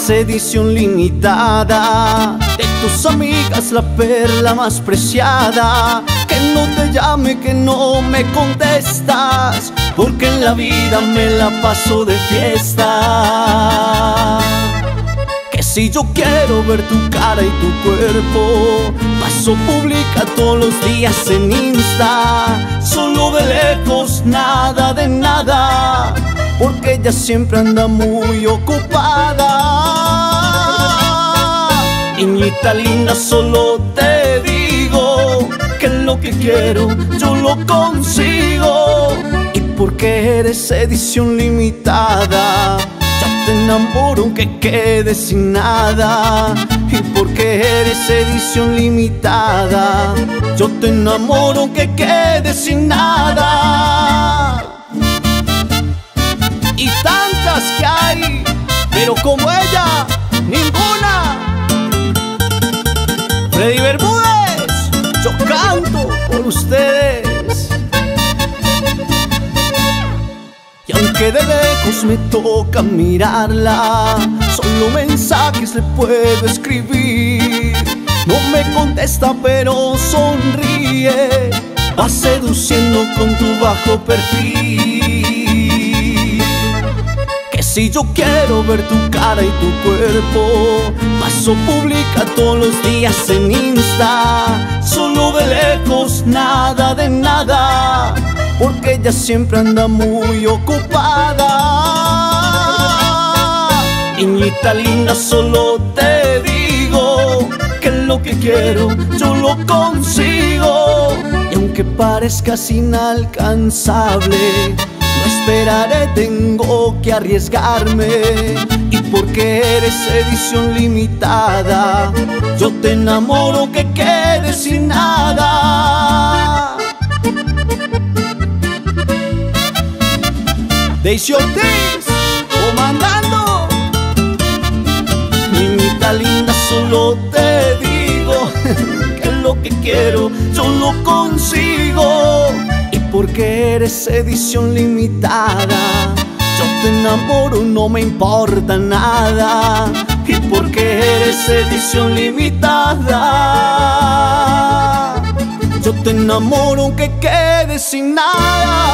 eres edición limitada. De tus amigas la perla más preciada. Que no te llame, que no me contestas, porque en la vida me la paso de fiesta. Que si yo quiero ver tu cara y tu cuerpo, paso publica todos los días en Insta. Solo de lejos, nada de nada, porque ella siempre anda muy ocupada. Niñita linda, solo te digo que lo que quiero yo lo consigo. Y porque eres edición limitada, ya te enamoro aunque quedes sin nada. Y porque eres edición limitada, yo te enamoro aunque quedes sin nada. Y tantas que hay, pero como ella, ninguna. Freddy Bermúdez, yo canto por ustedes. Y aunque de lejos me toca mirarla, solo mensajes le puedo escribir. No me contesta pero sonríe, va seduciendo con tu bajo perfil. Que si yo quiero ver tu cara y tu cuerpo, paso publica todos los días en Insta. Solo de lejos, nada de nada, porque ella siempre anda muy ocupada. Niñita linda, solo te digo que lo que quiero yo lo consigo. Y aunque parezcas inalcanzable, no esperaré, tengo que arriesgarme. Y porque eres edición limitada, yo te enamoro que quedes sin nada. Daisy Ortiz, comandando. Niñita linda, solo te digo que lo que quiero yo lo consigo. Y porque eres edición limitada, yo te enamoro, no me importa nada. Y porque eres edición limitada, yo te enamoro aunque quedes sin nada.